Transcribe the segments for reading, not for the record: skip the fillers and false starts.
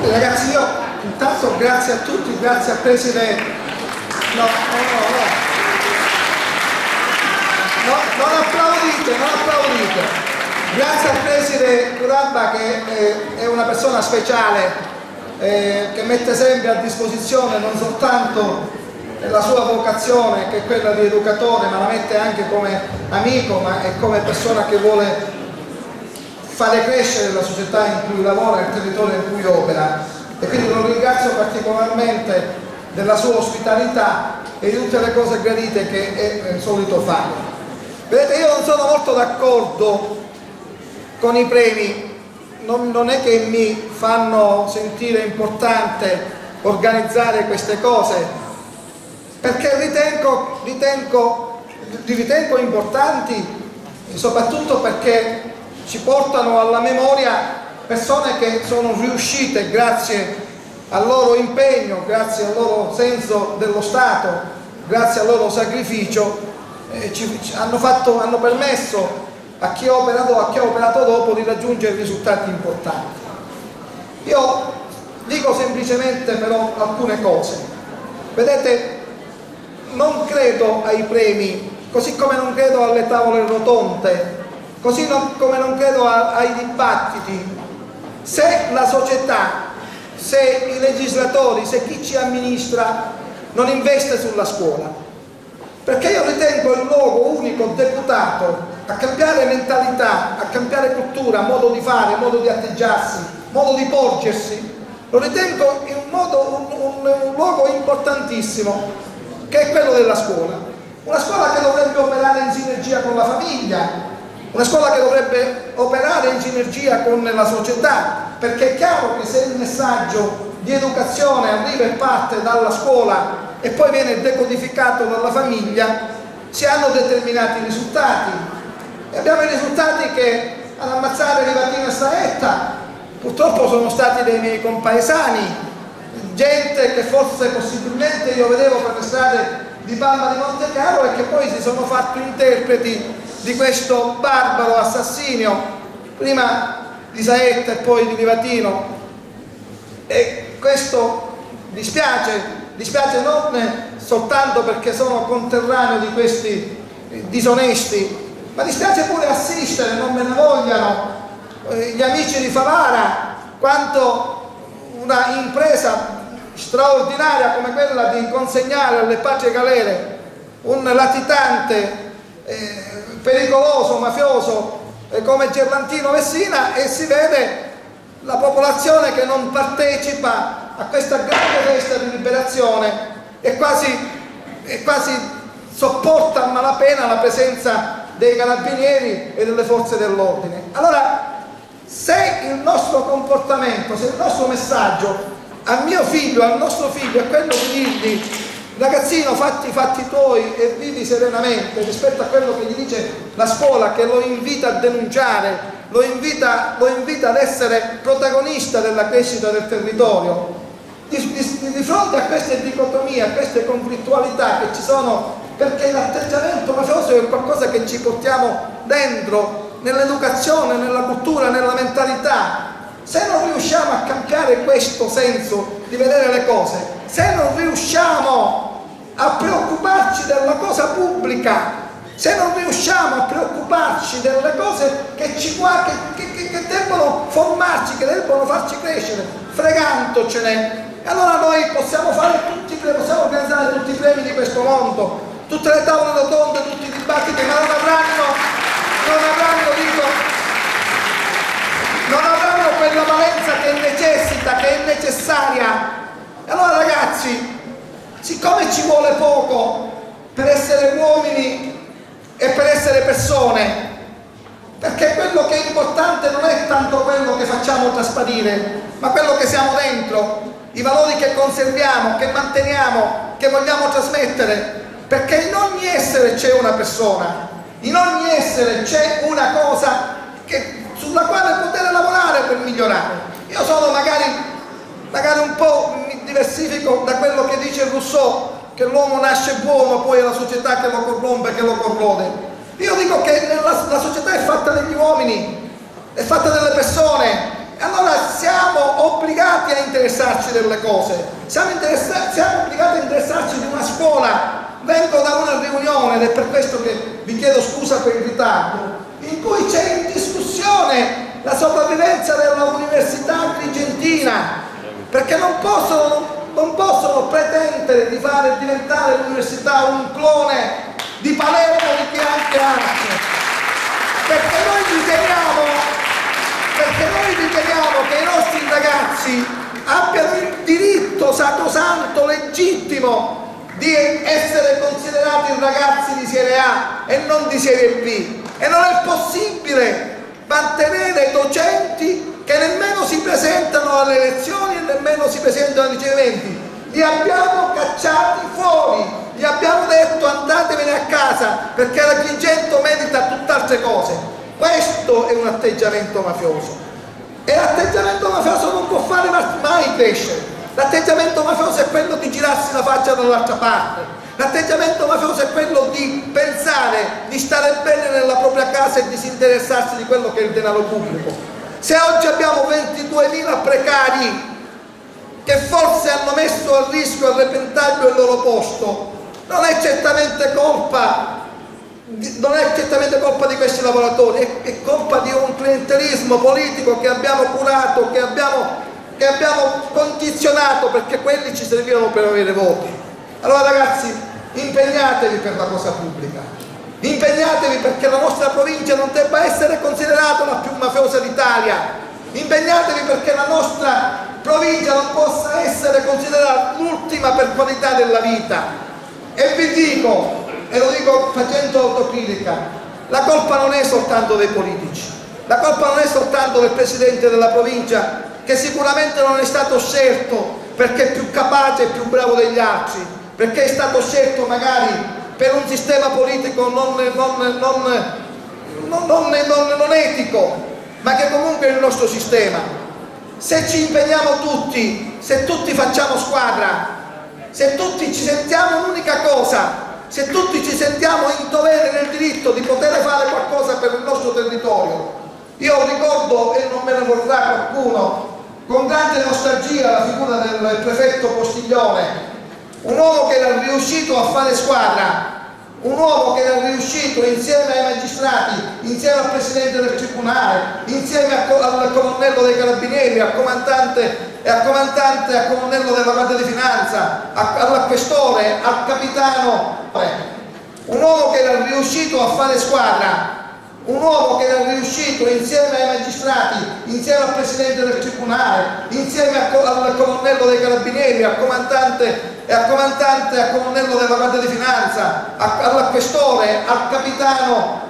Ragazzi, io intanto grazie a tutti, grazie al Presidente. No, non applaudite, non applaudite. Grazie al Preside Curabba che è una persona speciale, che mette sempre a disposizione non soltanto la sua vocazione, che è quella di educatore, ma la mette anche come amico, ma è come persona che vuole fare crescere la società in cui lavora, il territorio in cui opera, e quindi lo ringrazio particolarmente della sua ospitalità e di tutte le cose gradite che è solito fare. Vedete, io non sono molto d'accordo con i premi, non è che mi fanno sentire importante organizzare queste cose, perché li ritengo importanti, soprattutto perché ci portano alla memoria persone che sono riuscite grazie al loro impegno, grazie al loro senso dello Stato, grazie al loro sacrificio, hanno permesso a chi ha operato dopo di raggiungere risultati importanti. Io dico semplicemente però alcune cose. Vedete, non credo ai premi, così come non credo alle tavole rotonde, così come non credo ai dibattiti. Se la società, se i legislatori, se chi ci amministra non investe sulla scuola, perché io ritengo il luogo unico deputato a cambiare mentalità, a cambiare cultura, modo di fare, modo di atteggiarsi, modo di porgersi, lo ritengo un luogo importantissimo, che è quello della scuola. Una scuola che dovrebbe operare in sinergia con la famiglia, una scuola che dovrebbe operare in sinergia con la società, perché è chiaro che se il messaggio di educazione arriva e parte dalla scuola e poi viene decodificato dalla famiglia, si hanno determinati risultati. E abbiamo i risultati che ad ammazzare Livatino e Saetta purtroppo sono stati dei miei compaesani, gente che forse possibilmente io vedevo per le strade di Palma di Montechiaro e che poi si sono fatti interpreti di questo barbaro assassinio, prima di Saetta e poi di Livatino. E questo dispiace non soltanto perché sono conterraneo di questi disonesti, ma dispiace pure assistere, non me ne vogliano, gli amici di Favara, quanto una impresa straordinaria come quella di consegnare alle patrie galere un latitante pericoloso, mafioso come Gerlantino Messina, e si vede la popolazione che non partecipa a questa grande festa di liberazione e quasi sopporta a malapena la presenza dei carabinieri e delle forze dell'ordine. Allora, se il nostro comportamento, se il nostro messaggio al mio figlio, al nostro figlio, è quello di dirgli: ragazzino, fatti i fatti tuoi e vivi serenamente, rispetto a quello che gli dice la scuola, che lo invita a denunciare, lo invita ad essere protagonista della crescita del territorio, di fronte a queste dicotomie, a queste conflittualità che ci sono, perché l'atteggiamento mafioso è qualcosa che ci portiamo dentro, nell'educazione, nella cultura, nella mentalità. Se non riusciamo a cambiare questo senso di vedere le cose, se non riusciamo a preoccuparci della cosa pubblica, se non riusciamo a preoccuparci delle cose che debbono formarci, che debbono farci crescere, fregantocene, allora noi possiamo organizzare tutti i premi di questo mondo, tutte le tavole rotonde, tutti i dibattiti, ma non avranno quella valenza che necessita, che è necessaria. E allora, ragazzi, siccome ci vuole poco per essere uomini e per essere persone, perché quello che è importante non è tanto quello che facciamo trasparire, ma quello che siamo dentro, i valori che conserviamo, che manteniamo, che vogliamo trasmettere, perché in ogni essere c'è una persona, in ogni essere c'è una cosa sulla quale poter lavorare per migliorare. Io sono magari un po' mi diversifico da quello che dice Rousseau, che l'uomo nasce buono, poi è la società che lo corrompe, che lo corrode. Io dico che la società è fatta degli uomini, è fatta delle persone, e allora siamo obbligati a interessarci delle cose, siamo obbligati a interessarci di una scuola. Vengo da una riunione, ed è per questo che vi chiedo scusa per il ritardo, in cui c'è in discussione la sopravvivenza dell'Università Agrigentina, perché non possono pretendere di fare diventare l'università un clone di Palermo, di chi anche Arce, perché noi riteniamo che i nostri ragazzi abbiano il diritto sacrosanto, legittimo, di essere considerati ragazzi di serie A e non di serie B, e non è possibile mantenere docenti che nemmeno si presentano alle elezioni e nemmeno si presentano ai ricevimenti. Li abbiamo cacciati fuori, gli abbiamo detto andatevene a casa perché l'Agrigento merita tutt'altre cose. Questo è un atteggiamento mafioso, e l'atteggiamento mafioso non può fare mai crescere. L'atteggiamento mafioso è quello di girarsi la faccia dall'altra parte, l'atteggiamento mafioso è quello di pensare di stare bene nella propria casa e disinteressarsi di quello che è il denaro pubblico. Se oggi abbiamo 22.000 precari che forse hanno messo a rischio, a repentaglio il loro posto, non è certamente colpa di questi lavoratori, è colpa di un clientelismo politico che abbiamo curato, che abbiamo condizionato, perché quelli ci servivano per avere voti. Allora ragazzi, impegnatevi per la cosa pubblica, impegnatevi perché la nostra provincia non debba essere considerata la più mafiosa d'Italia, impegnatevi perché la nostra provincia non possa essere considerata l'ultima per qualità della vita. E vi dico, e lo dico facendo autocritica, la colpa non è soltanto dei politici, la colpa non è soltanto del presidente della provincia, che sicuramente non è stato scelto perché è più capace e più bravo degli altri, perché è stato scelto magari per un sistema politico non etico, ma che comunque è il nostro sistema. Se ci impegniamo tutti, se tutti facciamo squadra, se tutti ci sentiamo un'unica cosa, se tutti ci sentiamo in dovere, nel diritto di poter fare qualcosa per il nostro territorio. Io ricordo, e non me ne vorrà qualcuno, con grande nostalgia la figura del prefetto Postiglione, un uomo che era riuscito a fare squadra, un uomo che era riuscito insieme ai magistrati, insieme al presidente del tribunale, insieme al colonnello dei carabinieri, al comandante e al colonnello della Guardia di Finanza, all'aquestore, al capitano, un uomo che era riuscito a fare squadra, un uomo che era riuscito insieme ai magistrati, insieme al presidente del tribunale, insieme al colonnello dei carabinieri, al comandante e al colonnello della Guardia di Finanza, all'aquestore, al capitano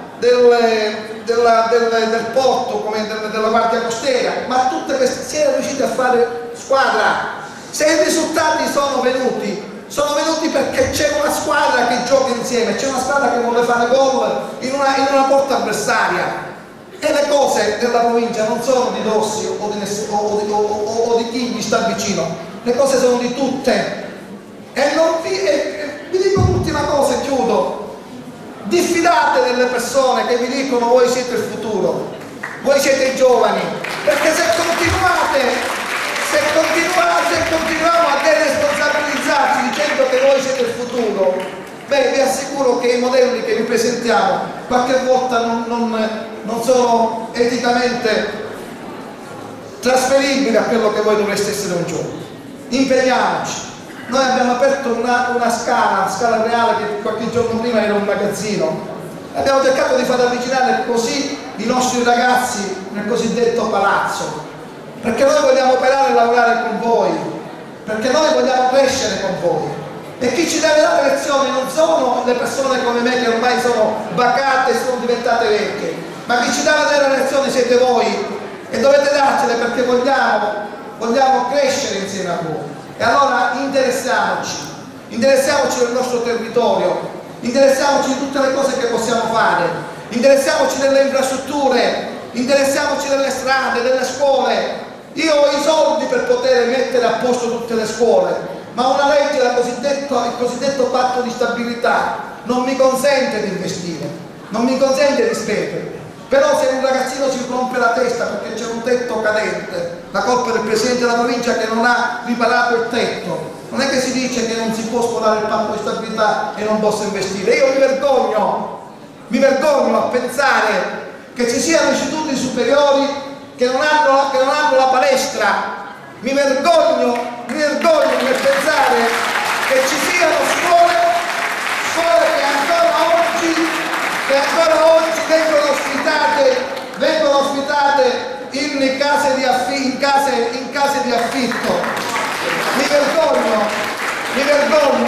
del porto, come della Guardia Costiera, ma tutte queste si era riusciti a fare squadra. Se i risultati sono venuti perché c'è una squadra che gioca insieme, c'è una squadra che vuole fare gol in una porta avversaria. E le cose della provincia non sono di Rossi o di chi gli sta vicino, le cose sono di tutte. E vi dico l'ultima cosa e chiudo: diffidate delle persone che vi dicono voi siete il futuro, voi siete i giovani, perché se continuiamo a deresponsabilizzarci dicendo che voi siete il futuro, beh, vi assicuro che i modelli che vi presentiamo qualche volta non sono eticamente trasferibili a quello che voi dovreste essere un giorno. Impegniamoci. Noi abbiamo aperto una scala reale che qualche giorno prima era un magazzino. Abbiamo cercato di far avvicinare così i nostri ragazzi nel cosiddetto palazzo, perché noi vogliamo operare e lavorare con voi, perché noi vogliamo crescere con voi. E chi ci deve dare lezioni non sono le persone come me che ormai sono bacate e sono diventate vecchie, ma chi ci deve dare lezioni siete voi, e dovete darcele perché vogliamo crescere insieme a voi. E allora interessiamoci del nostro territorio, interessiamoci di tutte le cose che possiamo fare, interessiamoci delle infrastrutture, interessiamoci delle strade, delle scuole. Io ho i soldi per poter mettere a posto tutte le scuole, ma una legge, il cosiddetto patto di stabilità, non mi consente di investire, non mi consente di spendere. Però se un ragazzino si rompe la testa perché c'è un tetto cadente, la colpa è del Presidente della provincia che non ha riparato il tetto. Non è che si dice che non si può sforare il patto di stabilità e non possa investire. Io mi vergogno a pensare che ci siano istituti superiori che non hanno la palestra. Mi vergogno nel pensare che ci siano scuole che ancora oggi vengono ospitate in case di affitto. Mi vergogno,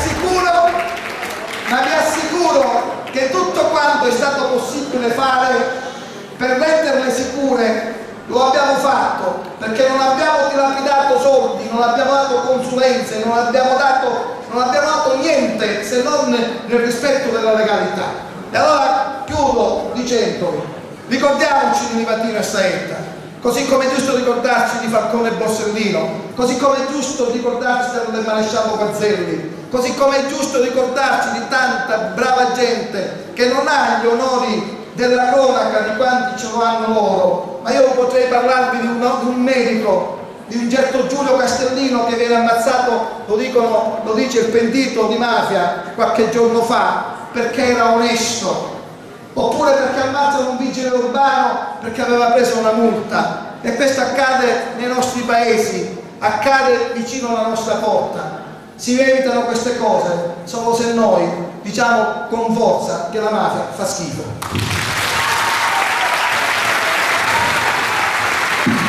ma vi assicuro che tutto quanto è stato possibile fare per renderle sicure lo abbiamo fatto, perché non abbiamo dilapidato soldi, non abbiamo dato consulenze, non abbiamo dato niente se non nel rispetto della legalità. E allora chiudo dicendovi, ricordiamoci di Livatino e Saetta, così come è giusto ricordarci di Falcone e Borsellino, così come è giusto ricordarci del maresciallo Gazzelli, così come è giusto ricordarci di tanta brava gente che non ha gli onori della cronaca di quanti ce lo hanno loro. Ma io potrei parlarvi di un medico, di un certo Giulio Castellino che viene ammazzato, lo dice il pentito di mafia qualche giorno fa, perché era onesto, oppure perché ammazzano un vigile urbano perché aveva preso una multa. E questo accade nei nostri paesi, accade vicino alla nostra porta. Si evitano queste cose solo se noi diciamo con forza che la mafia fa schifo.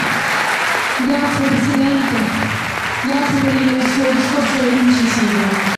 Grazie Presidente, grazie per il suo discorso incisivo.